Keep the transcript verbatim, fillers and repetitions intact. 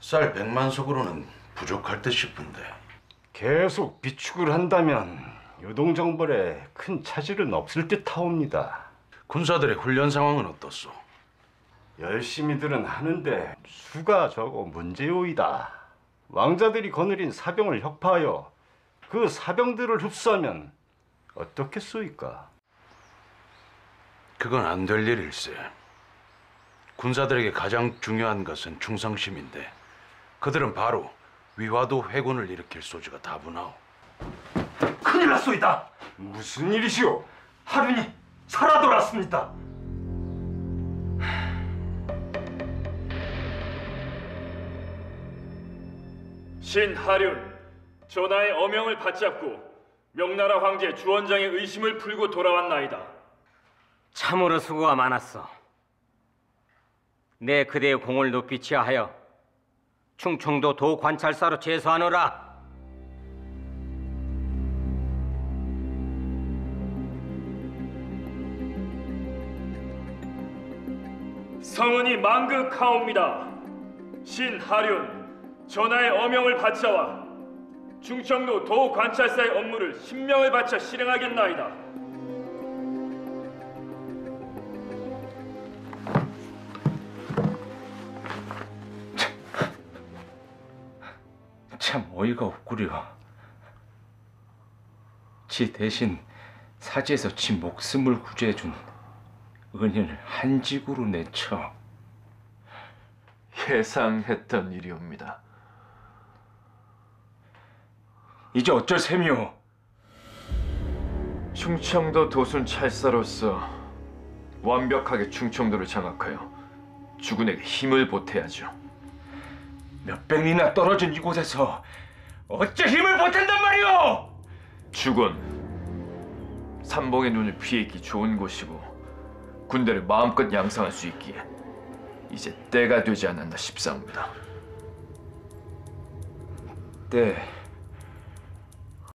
쌀 백만 석으로는 부족할 듯 싶은데. 계속 비축을 한다면 유동정벌에 큰 차질은 없을 듯하옵니다. 군사들의 훈련 상황은 어떻소? 열심히들은 하는데 수가 적어 문제요이다. 왕자들이 거느린 사병을 혁파하여 그 사병들을 흡수하면 어떻겠소이까? 그건 안 될 일일세. 군사들에게 가장 중요한 것은 충성심인데 그들은 바로 위화도 회군을 일으킬 소지가 다분하오. 큰일 났소이다. 무슨 일이시오? 하륜이 살아 돌아왔습니다. 신하륜, 전하의 어명을 받잡고 명나라 황제 주원장의 의심을 풀고 돌아왔나이다. 참으로 수고가 많았어. 내 그대의 공을 높이 치하하여 충청도 도 관찰사로 제소하노라. 성은이 망극하옵니다. 신하륜, 전하의 어명을 받쳐와 충청도 도 관찰사의 업무를 신명을 바쳐 실행하겠나이다. 참 어이가 없구려. 지 대신 사지에서 지 목숨을 구제해준 은인을 한직으로 내쳐. 예상했던 일이옵니다. 이제 어쩔 셈이오? 충청도 도순 찰사로서 완벽하게 충청도를 장악하여 주군에게 힘을 보태야죠. 몇백 리나 떨어진 이곳에서 어째 힘을 보탠단 말이오? 주군, 삼봉의 눈을 피하기 좋은 곳이고 군대를 마음껏 양성할 수 있기에 이제 때가 되지 않았나 싶사옵니다. 때...